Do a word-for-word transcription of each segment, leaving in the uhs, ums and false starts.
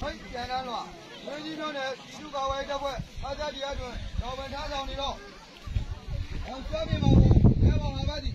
မိတ်ပြန်တန်းလွှာဝင်းကြီးမျိုးနဲ့ပြည်သူ့ကာကွယ်ရေးတပ်ဖွဲ့အားကြတရားတွင်တော်ဝင်ထားဆောင်နေတော့အောင်ဆွဲပြင်မှာကိုရဲဘော်ဟာပါသည်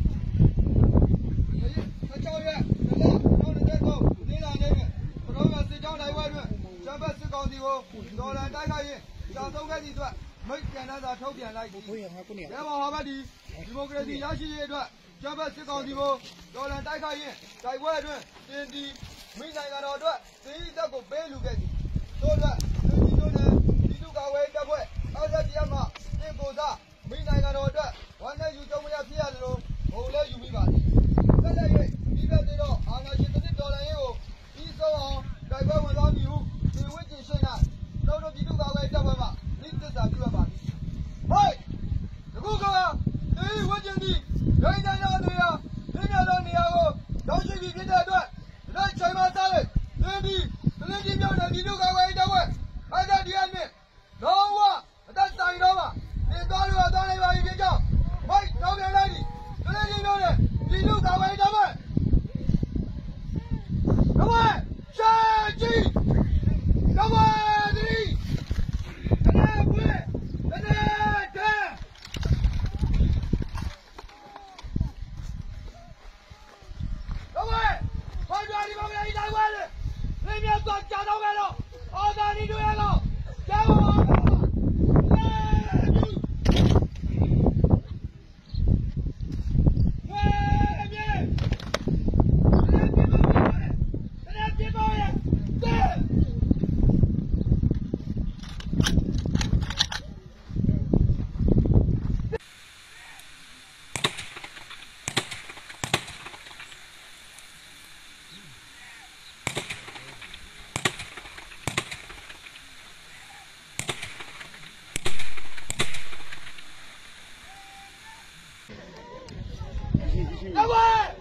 十九月十六，农历年头，你那那个，不老板是将来外人，这边是高地哦，老人大家人，享受个地段，没简单的抽点来的。ရဲဘော်ဟာပါသည်ဒီမိုကရေစီရရှိရေးအတွက်ကျန်းဖတ်စစ်ကောင်စီကိုတော်လှန်တိုက်ခိုက်ရင်တိုက်ပွဲအတွင်းတင်တီမိနိုင်ငံတော်အတွက်စီးတပ်ကိုပေးလူခဲ့သည်တို့အတွက်လူကြီးတို့နဲ့ပြည်သူ့ကာကွယ်ရေးတပ်ဖွဲ့အားသက်တရားမှတင်ကိုစားမိနိုင်ငံတော်အတွက်ဝန်နဲ့ယူကြုံမရဖြစ်ရတယ်လို့ဘုံလဲယူမိပါသည်ဆက်လက်၍ဒီဘက်တွေတော့အာဏာရှင်တစ်နှစ်တော်လှန်ရေးကိုပြီးဆုံးအောင်တိုက်ပွဲဝင်သွားပြီဟုဒီဝိကျင်ရှိ၌တို့တို့ပြည်သူ့ကာကွယ်ရေးတပ်ဖွဲ့မှဤသစ္စာပြုအပ်ပါသည်ဟိုက်အခုကဒီဝိကျင်သည်ဒိဋ္ဌိတော်နေရာဒီမြောက်တော်နေရာကိုရောက်ရှိပြီဖြစ်တဲ့အတွက်ဒီချိန်မှာသားလေဒီဒီတလင်းကြီးမြောက်တဲ့ပြည်သူ့ကာကွယ်ရေးတပ်ဖွဲ့အားသက်တရားနှင့်လုံးဝအသက်ဆိုင်တော့မှာနေသွားလို့သွားနိုင်ပါပြီဖြစ်ကြောင်းဟိုက်တောင်းပြန်လိုက်သည်တလင်းကြီးမြောက်တဲ့ပြည်သူ့ကာကွယ်ရေးတပ်ဖွဲ့ကမ္ဘာရှာကြီးကမ္ဘာဒီတနက်ပွေတနက်တဲ့ဒီမောင်လေးတိုင်းဝဲလေနေမြတ်သွားကြာတော့မယ်တော့အော်ဒါဒီတွေကတော့ကျမ်းပါ各位